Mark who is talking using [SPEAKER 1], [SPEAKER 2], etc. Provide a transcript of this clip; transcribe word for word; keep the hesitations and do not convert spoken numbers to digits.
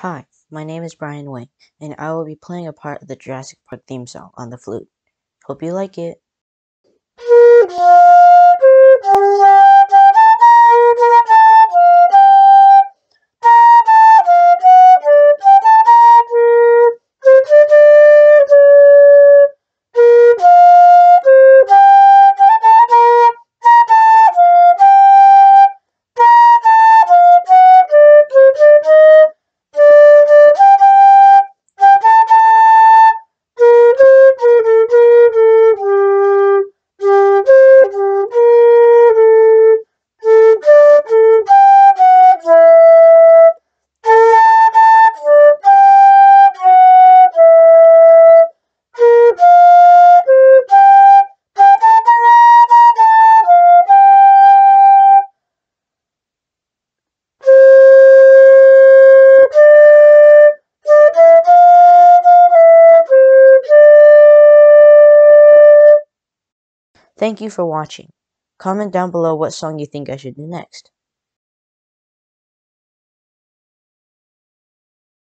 [SPEAKER 1] Hi, my name is Brian Wing, and I will be playing a part of the Jurassic Park theme song on the flute. Hope you like it. Thank you for watching. Comment down below what song you think I should do next.